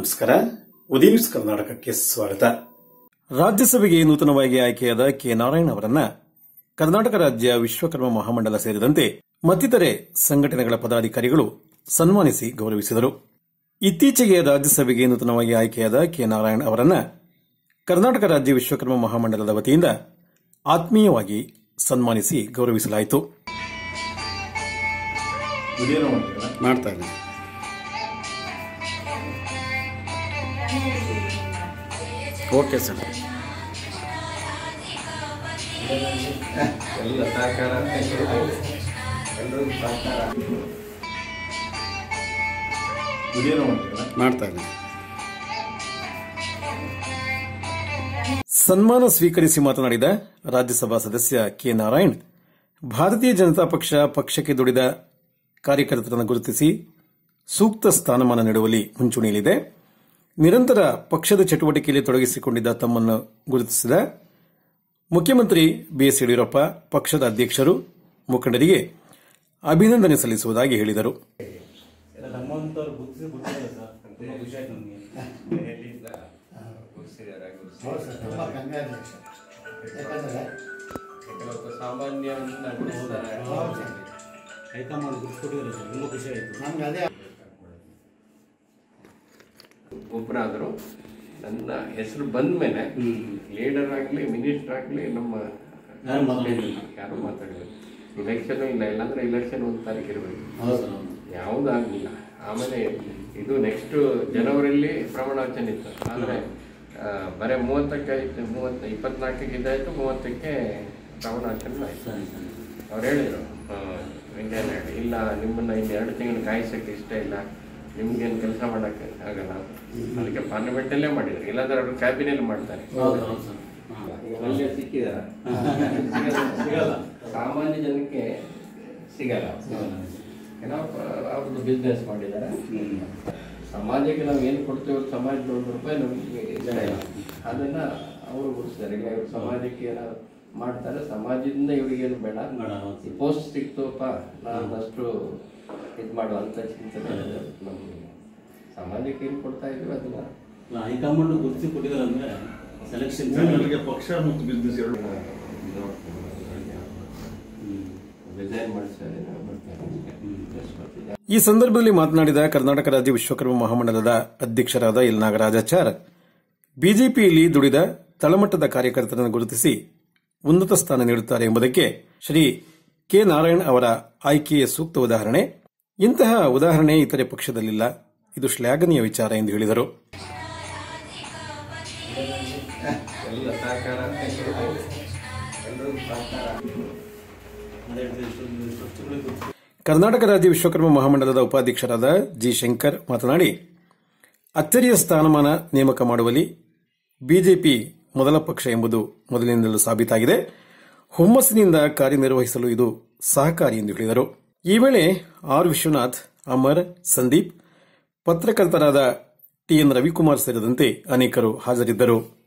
ನಮಸ್ಕಾರ. ಉದಯ ನ್ಯೂಸ್ ಕರ್ನಾಟಕಕ್ಕೆ ಸ್ವಾಗತ. ರಾಜ್ಯಸಭೆಗೆ ನೂತನವಾಗಿ ಆಯ್ಕೆಯಾದ ಕೆ ನಾರಾಯಣ್ ಅವರನ್ನ ಕರ್ನಾಟಕ ರಾಜ್ಯ ವಿಶ್ವಕರ್ಮ ಮಹಾಮಂಡಲ ಸೇರಿದಂತೆ ಮತ್ತಿತರೆ ಸಂಘಟನೆಗಳ ಪದಾಧಿಕಾರಿಗಳು ಸನ್ಮಾನಿಸಿ ಗೌರವಿಸಿದರು. ಇತ್ತೀಚೆಗೆ ರಾಜ್ಯಸಭೆಗೆ ನೂತನವಾಗಿ ಆಯ್ಕೆಯಾದ ಕೆ ನಾರಾಯಣ್ ಅವರನ್ನ ಕರ್ನಾಟಕ ರಾಜ್ಯ ವಿಶ್ವಕರ್ಮ ಮಹಾಮಂಡಲದ ವತಿಯಿಂದ ಆತ್ಮೀಯವಾಗಿ ಸನ್ಮಾನಿಸಿ ಗೌರವಿಸಲಾಯಿತು. ಮಾಡ್ತಾ ಇದ್ದೀನಿ. Okay sir. ಎಲ್ಲ ಸಹಕಾರ ಮಾಡ್ತಾ ಇದ್ದೀನಿ. ಸನ್ಮಾನ ಸ್ವೀಕರಿಸಿ ಮಾತನಾಡಿದ ರಾಜ್ಯಸಭಾ ಸದಸ್ಯ ಕೆ ನಾರಾಯಣ್, ಭಾರತೀಯ ಜನತಾ ಪಕ್ಷಕ್ಕೆ ದುಡಿದ ಕಾರ್ಯಕರ್ತರನ್ನು ಗುರುತಿಸಿ ಸೂಕ್ತ ಸ್ಥಾನಮಾನ ನೀಡುವಲ್ಲಿ ಮುಂಚೂಣಿಯಲ್ಲಿದೆ. ನಿರಂತರ ಪಕ್ಷದ ಚಟುವಟಿಕೆಯಲ್ಲಿ ತೊಡಗಿಸಿಕೊಂಡಿದ್ದ ತಮ್ಮನ್ನು ಗುರುತಿಸಿದ ಮುಖ್ಯಮಂತ್ರಿ ಬಿಎಸ್ ಯಡಿಯೂರಪ್ಪ, ಪಕ್ಷದ ಅಧ್ಯಕ್ಷರು, ಮುಖಂಡರಿಗೆ ಅಭಿನಂದನೆ ಸಲ್ಲಿಸುವುದಾಗಿ ಹೇಳಿದರು. ಸಾಮಾನ್ಯ ಒಬ್ಬರಾದ್ರು ನನ್ನ ಹೆಸರು ಬಂದ ಮೇಲೆ ಲೀಡರ್ ಆಗಲಿ ಮಿನಿಸ್ಟರ್ ಆಗಲಿ ನಮ್ಮ ಯಾರು ಮಾತಾಡಲಿಲ್ಲ. ಇಲೆಕ್ಷನ್ ಇಲ್ಲ, ಇಲ್ಲಾಂದ್ರೆ ಇಲೆಕ್ಷನ್ 1 ತಾರೀಕು ಇರಬೇಕು, ಯಾವುದಾಗಲಿಲ್ಲ. ಆಮೇಲೆ ಇದು ನೆಕ್ಸ್ಟ್ ಜನವರಿಯಲ್ಲಿ ಪ್ರಮಾಣ ವಚನ ಇತ್ತು, ಆದರೆ ಬರೀ 30ಕ್ಕೆ ಆಯಿತು, 24ಕ್ಕೆ ಇದಾಯಿತು, 30ಕ್ಕೆ ಪ್ರಮಾಣ ವಚನ ಆಯಿತು. ಅವ್ರು ಹೇಳಿದರು, ವೆಂಕಯ್ಯ ನಾಯ್ಡು, ಇಲ್ಲ ನಿಮ್ಮನ್ನು ಇನ್ನು 2 ತಿಂಗಳು ಕಾಯಿಸೋಕ್ಕೆ ಇಷ್ಟ ಇಲ್ಲ, ನಿಮ್ಗೇನು ಕೆಲಸ ಮಾಡೋಕ್ಕೆ ಆಗಲ್ಲ, ಅದಕ್ಕೆ ಪಾರ್ಲಿಮೆಂಟಲ್ಲೇ ಮಾಡಿದ್ರು, ಇಲ್ಲಾಂದ್ರೆ ಅವರು ಕ್ಯಾಬಿನೆಟ್ ಮಾಡ್ತಾರೆ. ಒಳ್ಳೆ ಸಿಕ್ಕಿದಾರ, ಸಾಮಾನ್ಯ ಜನಕ್ಕೆ ಸಿಗಲ್ಲ. ಅವ್ರದ್ದು ಬಿಸ್ನೆಸ್ ಮಾಡಿದ್ದಾರೆ. ಸಮಾಜಕ್ಕೆ ನಾವು ಏನು ಕೊಡ್ತೇವೆ, ಸಮಾಜದ ₹1 ನಮಗೆ ಇಷ್ಟ ಇಲ್ಲ, ಅದನ್ನ ಅವರು ಗುರುತಿಸ್ತಾರೆ. ಈಗ ಇವ್ರು ಸಮಾಜಕ್ಕೆ ಏನಾದ್ರು ಮಾಡ್ತಾರೆ, ಸಮಾಜದಿಂದ ಇವ್ರಿಗೇನು ಬೇಡ, ಪೋಸ್ಟ್ ಸಿಕ್ತೋಪ ನಾನು ಅಷ್ಟು ಇದು ಮಾಡುವಂತ ಚಿಂತನೆ ನಮಗೆ. ಸಮಾಜಕ್ಕೆ ಏನು ಕೊಡ್ತಾ ಇದ್ವಿ ಅದನ್ನ ಹೈಕಮಾಂಡ್ ಗುರುತಿಸಿ ಕೊಟ್ಟಿದ್ದಾರೆ. ಅಂದ್ರೆ ಸೆಲೆಕ್ಷನ್ ಪಕ್ಷ ಮತ್ತು ಬಿಸ್ನೆಸ್ ಡಿಸೈನ್ ಮಾಡಿಸ್ತಾರೆ. ಈ ಸಂದರ್ಭದಲ್ಲಿ ಮಾತನಾಡಿದ ಕರ್ನಾಟಕ ರಾಜ್ಯ ವಿಶ್ವಕರ್ಮ ಮಹಾಮಂಡಲದ ಅಧ್ಯಕ್ಷರಾದ ಎಲ್ ನಾಗರಾಜಾಚಾರ್, ಬಿಜೆಪಿಯಲ್ಲಿ ದುಡಿದ ತಳಮಟ್ಟದ ಕಾರ್ಯಕರ್ತರನ್ನು ಗುರುತಿಸಿ ಉನ್ನತ ಸ್ಥಾನ ನೀಡುತ್ತಾರೆ ಎಂಬುದಕ್ಕೆ ಶ್ರೀ ಕೆ ನಾರಾಯಣ್ ಅವರ ಆಯ್ಕೆಯ ಸೂಕ್ತ ಉದಾಹರಣೆ. ಇಂತಹ ಉದಾಹರಣೆ ಇತರೆ ಪಕ್ಷದಲ್ಲಿಲ್ಲ, ಇದು ಶ್ಲಾಘನೀಯ ವಿಚಾರ ಎಂದು ಹೇಳಿದರು. ಕರ್ನಾಟಕ ರಾಜ್ಯ ವಿಶ್ವಕರ್ಮ ಮಹಾಮಂಡಲದ ಉಪಾಧ್ಯಕ್ಷರಾದ ಜಿ ಶಂಕರ್ ಮಾತನಾಡಿ, ಅಚ್ಚರಿಯ ಸ್ಥಾನಮಾನ ನೇಮಕ ಮಾಡುವಲ್ಲಿ ಬಿಜೆಪಿ ಮೊದಲ ಪಕ್ಷ ಎಂಬುದು ಮೊದಲಿನಿಂದಲೂ ಸಾಬೀತಾಗಿದೆ. ಹುಮ್ಮಸ್ಸಿನಿಂದ ಕಾರ್ಯನಿರ್ವಹಿಸಲು ಇದು ಸಹಕಾರಿ ಎಂದು ಹೇಳಿದರು. ಈ ವೇಳೆ ಆರ್ ವಿಶ್ವನಾಥ್, ಅಮರ್, ಸಂದೀಪ್, ಪತ್ರಕರ್ತರಾದ ಟಿಎನ್ ರವಿಕುಮಾರ್ ಸೇರಿದಂತೆ ಅನೇಕರು ಹಾಜರಿದ್ದರು.